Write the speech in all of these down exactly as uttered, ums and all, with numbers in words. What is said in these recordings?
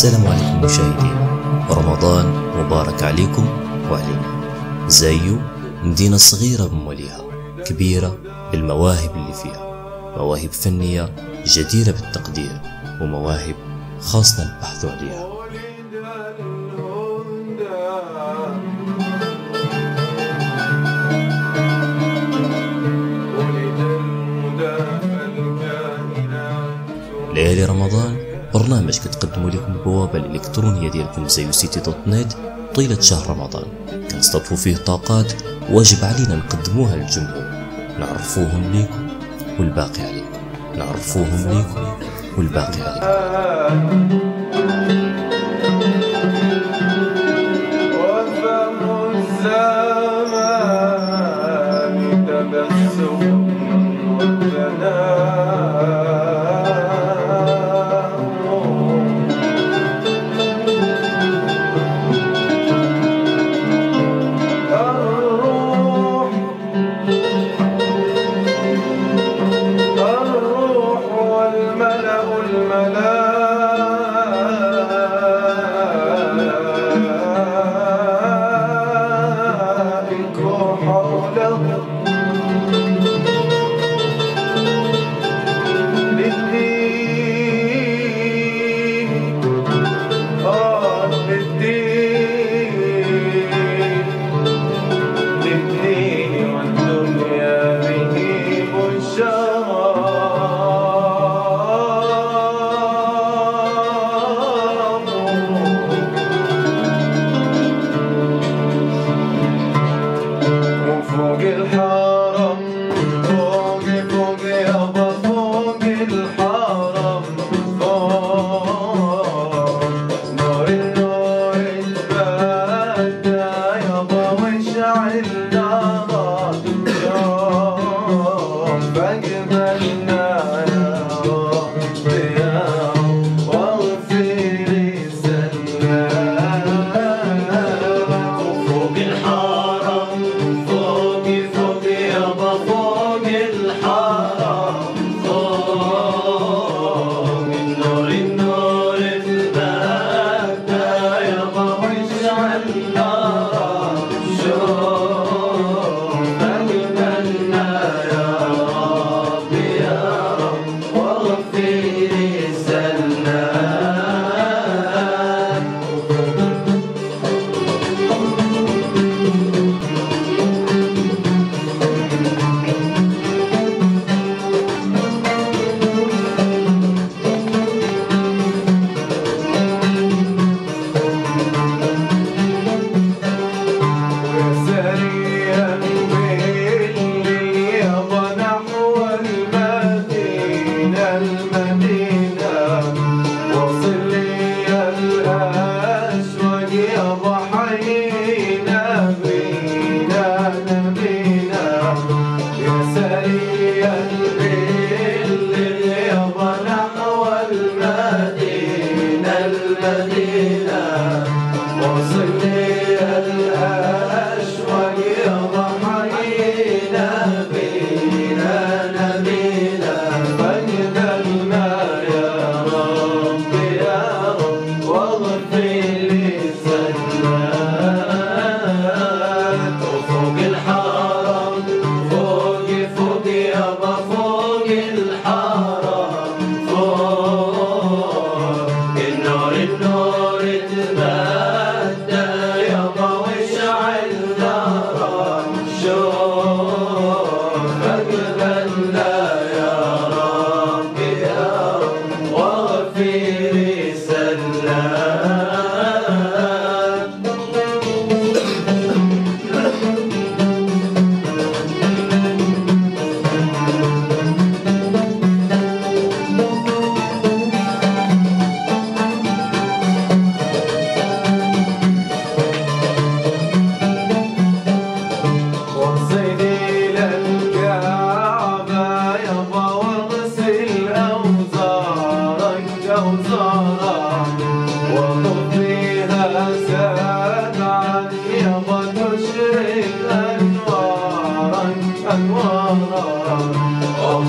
السلام عليكم مشاهدين، رمضان مبارك عليكم وعلينا. زايو مدينة صغيرة بموليها، كبيرة بالمواهب اللي فيها، مواهب فنية جديرة بالتقدير ومواهب خاصنا البحث عليها. ليالي رمضان برنامج كتقدموا لكم البوابة الإلكترونية ديالكم زايو سيتي دوت نت طيلة شهر رمضان، كنستضفوا فيه طاقات واجب علينا نقدموها للجمهور، نعرفوهم ليكم والباقي عليكم، نعرفوهم ليكم والباقي عليكم.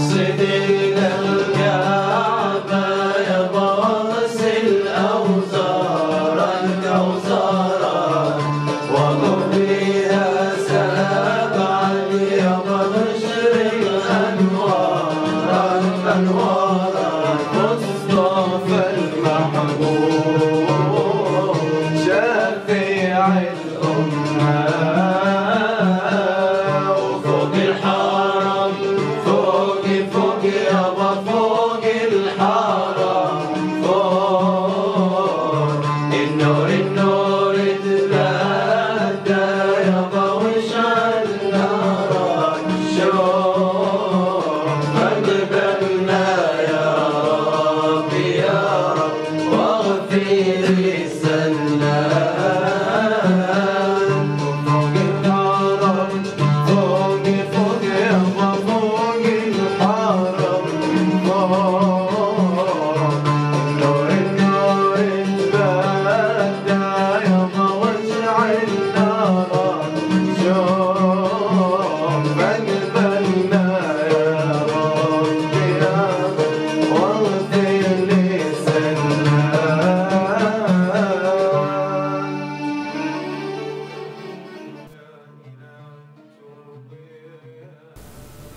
أوصدي للكعبة يا باص الأوزار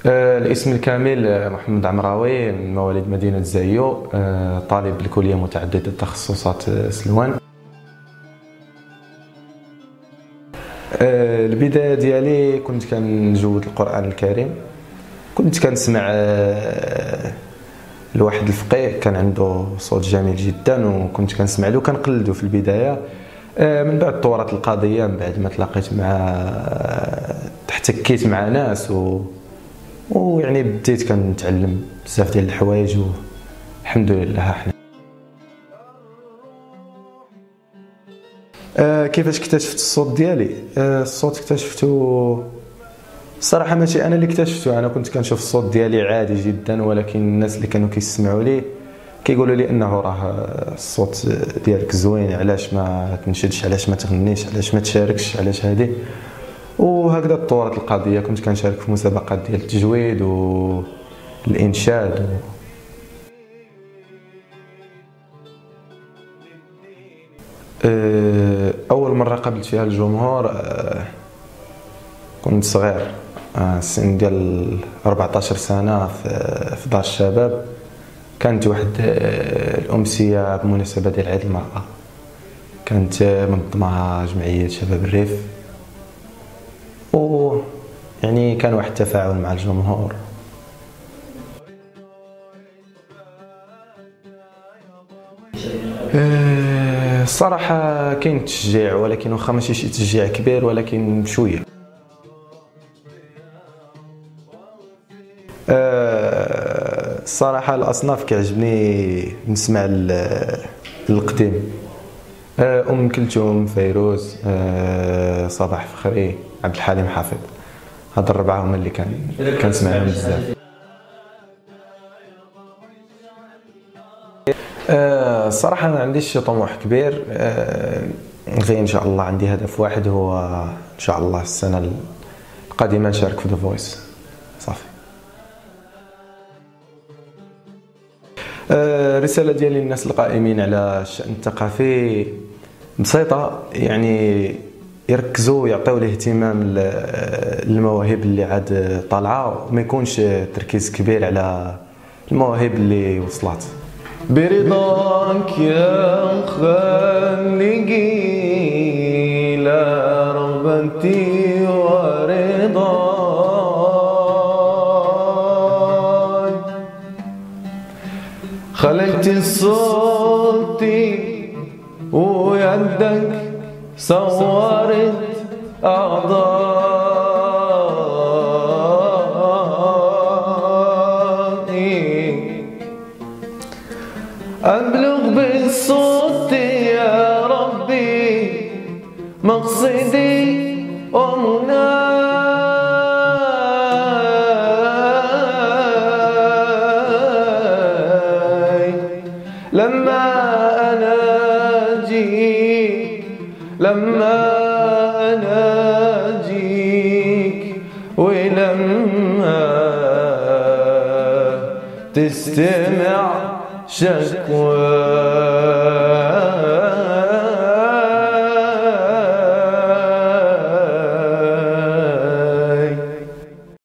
آه، الاسم الكامل آه، محمد عمراوي، من مواليد مدينة زايو، آه، طالب بالكلية متعددة التخصصات آه، سلوان. آه، البداية ديالي كنت كنجود القرآن الكريم. كنت كنسمع آه، لواحد الفقيه كان عنده صوت جميل جدا، وكنت كنسمع له وكنقلدو في البداية. آه، من بعد طورت القضية، من بعد ما تلاقيت مع تحتكيت مع ناس و ويعني بديت كنتعلم بزاف ديال الحوايج، والحمد لله حنا. آه كيفاش اكتشفت الصوت ديالي؟ آه الصوت اكتشفته الصراحه ماشي انا اللي اكتشفته، انا كنت كنشوف الصوت ديالي عادي جدا، ولكن الناس اللي كانوا كيسمعوا لي كيقولوا لي انه راه الصوت ديالك زوين، علاش ما تنشدش، علاش ما تغنيش، علاش ما تشاركش، علاش هادي. وهكذا تطورت القضيه. كنت كنشارك في مسابقات ديال التجويد والانشاد و... اول مره قابلت فيها الجمهور كنت صغير، سن ديال أربعطاش سنه في دار الشباب. كانت واحد الامسيه بمناسبه ديال عيد المراه، كانت منظمه جمعيه شباب الريف، و يعني كان واحد التفاعل مع الجمهور. الصراحه كاين تشجيع، ولكن واخا ماشي شي تشجيع كبير، ولكن بشويه. الصراحه الاصناف كيعجبني نسمع القديم، ام كلثوم، فيروز، صباح فخري، عبد الحليم حافظ. هاد الربعه هما اللي كان كنسمعهم بزاف. الصراحه ما عنديش شي طموح كبير، غير ان شاء الله عندي هدف واحد، هو ان شاء الله السنه القادمه نشارك في ذا فويس. صافي. الرساله ديالي للناس القائمين على الشأن الثقافي بسيطه، يعني يركزوا ويعطيو الاهتمام للمواهب اللي عاد طالعه، وما يكونش تركيز كبير على المواهب اللي وصلت. برضاك يا خالقي لا رغبتي ورضاي، خلقت صوتي ويدك صورت أعضائي، أبلغ بالصوت يا ربي مقصدي ومناي، لما أناجيك لما أناجيك ولما تستمع شكواي.